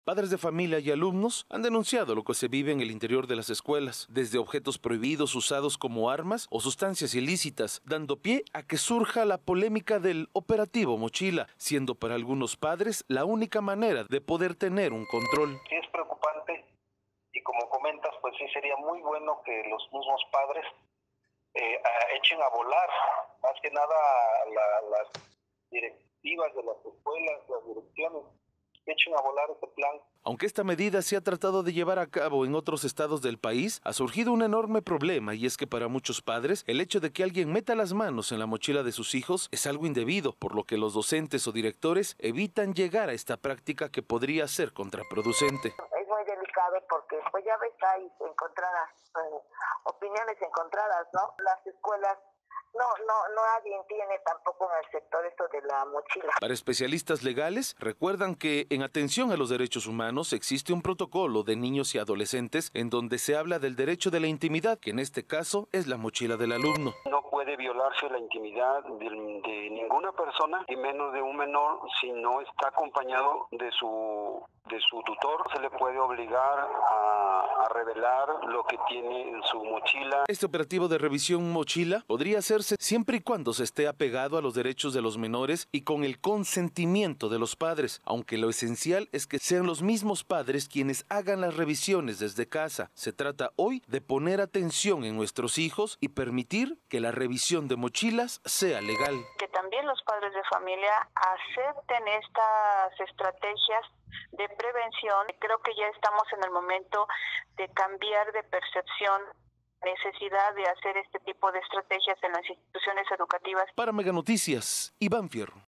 Padres de familia y alumnos han denunciado lo que se vive en el interior de las escuelas, desde objetos prohibidos usados como armas o sustancias ilícitas, dando pie a que surja la polémica del operativo Mochila, siendo para algunos padres la única manera de poder tener un control. Sí es preocupante y como comentas, pues sí sería muy bueno que los mismos padres echen a volar, más que nada las directivas de las escuelas, las direcciones, echen a volar ese plan. Aunque esta medida se ha tratado de llevar a cabo en otros estados del país, ha surgido un enorme problema, y es que para muchos padres el hecho de que alguien meta las manos en la mochila de sus hijos es algo indebido, por lo que los docentes o directores evitan llegar a esta práctica que podría ser contraproducente. Es muy delicado porque pues ya ves, hay opiniones encontradas, ¿no? Las escuelas nadie entiende tampoco en el sector esto de la mochila. Para especialistas legales, recuerdan que en atención a los derechos humanos existe un protocolo de niños y adolescentes en donde se habla del derecho de la intimidad, que en este caso es la mochila del alumno. No puede violarse la intimidad de ninguna persona, y menos de un menor, si no está acompañado de su tutor. Se le puede obligar a revelar lo que tiene en su mochila. Este operativo de revisión mochila podría hacerse siempre y cuando se esté apegado a los derechos de los menores y con el consentimiento de los padres, aunque lo esencial es que sean los mismos padres quienes hagan las revisiones desde casa. Se trata hoy de poner atención en nuestros hijos y permitir que la revisión de mochilas sea legal. Que también los padres de familia acepten estas estrategias de prevención. Creo que ya estamos en el momento de cambiar de percepción, necesidad de hacer este tipo de estrategias en las instituciones educativas. Para Mega Noticias, Iván Fierro.